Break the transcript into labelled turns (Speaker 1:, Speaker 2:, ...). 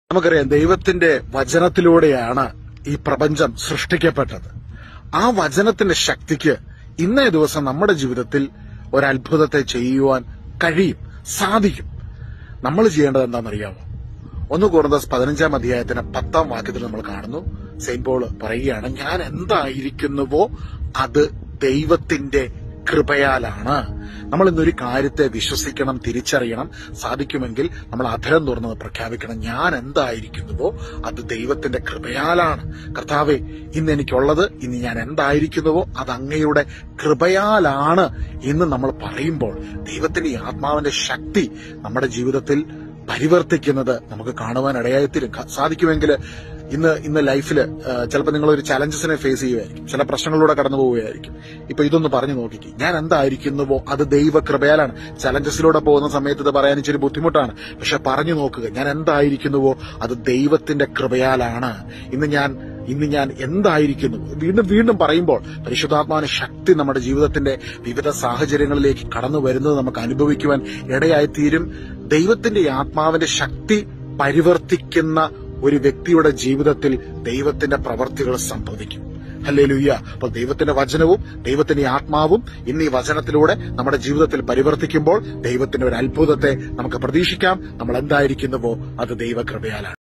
Speaker 1: നമുക്കറിയാം, ദൈവത്തിന്റെ വചനത്തിലൂടെയാണ് ഈ പ്രപഞ്ചം സൃഷ്ടിക്കപ്പെട്ടത്. ആ വചനത്തിന്റെ ശക്തിക്ക് ഇന്നേ ദിവസം നമ്മുടെ ജീവിതത്തിൽ ഒരത്ഭുതത്തെ ചെയ്യുവാൻ കഴിയും, സാധിക്കും. നമ്മൾ ചെയ്യേണ്ടത് എന്താണെന്നറിയാമോ? 1 കൊരിന്ത്യർ 15-ാം അധ്യായത്തിന് 10-ാം വാക്യത്തിൽ നമ്മൾ കാണുന്നു, സെയിന്റ് പോൾ പറയുകയാണ്, ഞാൻ എന്തായിരിക്കുന്നുവോ അത് ദൈവത്തിന്റെ കൃപയാലാണ്. നമ്മൾ ഇന്നൊരു കാര്യത്തെ വിശ്വസിക്കണം, തിരിച്ചറിയണം. സാധിക്കുമെങ്കിൽ നമ്മൾ അധരം തുറന്നത് പ്രഖ്യാപിക്കണം, ഞാൻ എന്തായിരിക്കുന്നുവോ അത് ദൈവത്തിന്റെ കൃപയാലാണ്. കർത്താവേ, ഇന്ന് എനിക്കുള്ളത്, ഇന്ന് ഞാൻ എന്തായിരിക്കുന്നുവോ അത് അങ്ങയുടെ കൃപയാലാണ് എന്ന് നമ്മൾ പറയുമ്പോൾ ദൈവത്തിന്റെ ഈ ആത്മാവിന്റെ ശക്തി നമ്മുടെ ജീവിതത്തിൽ പരിവർത്തിക്കുന്നത് നമുക്ക് കാണുവാൻ ഇടയായിത്തീരും. സാധിക്കുമെങ്കിൽ ഇന്ന് ലൈഫിൽ ചിലപ്പോൾ നിങ്ങളൊരു ചലഞ്ചസിനെ ഫേസ് ചെയ്യുമായിരിക്കും, ചില പ്രശ്നങ്ങളിലൂടെ കടന്നു പോവുകയായിരിക്കും. ഇപ്പൊ ഇതൊന്ന് പറഞ്ഞു നോക്കിക്കേ, ഞാൻ എന്തായിരിക്കുന്നുവോ അത് ദൈവകൃപയാലാണ്. ചലഞ്ചസിലൂടെ പോകുന്ന സമയത്ത് ഇത് പറയാൻ ഇച്ചിരി ബുദ്ധിമുട്ടാണ്, പക്ഷെ പറഞ്ഞു നോക്കുക, ഞാൻ എന്തായിരിക്കുന്നുവോ അത് ദൈവത്തിന്റെ കൃപയാലാണ്. ഇന്ന് ഞാൻ എന്തായിരിക്കുന്നു വീണ്ടും പറയുമ്പോൾ പരിശുദ്ധാത്മാവിന്റെ ശക്തി നമ്മുടെ ജീവിതത്തിന്റെ വിവിധ സാഹചര്യങ്ങളിലേക്ക് കടന്നു വരുന്നത് നമുക്ക് അനുഭവിക്കുവാൻ ഇടയായിത്തീരും. ദൈവത്തിന്റെ ആത്മാവിന്റെ ശക്തി പരിവർത്തിക്കുന്ന ഒരു വ്യക്തിയുടെ ജീവിതത്തിൽ ദൈവത്തിന്റെ പ്രവർത്തികൾ സംഭവിക്കും. ഹല്ലേലൂയ. അപ്പോൾ ദൈവത്തിന്റെ വചനവും ദൈവത്തിന്റെ ആത്മാവും ഇന്ന് ഈ വചനത്തിലൂടെ നമ്മുടെ ജീവിതത്തിൽ പരിവർത്തിക്കുമ്പോൾ ദൈവത്തിന്റെ ഒരു അത്ഭുതത്തെ നമുക്ക് പ്രതീക്ഷിക്കാം. നമ്മൾ എന്തായിരിക്കുന്നുവോ അത് ദൈവകൃപയാലാണ്.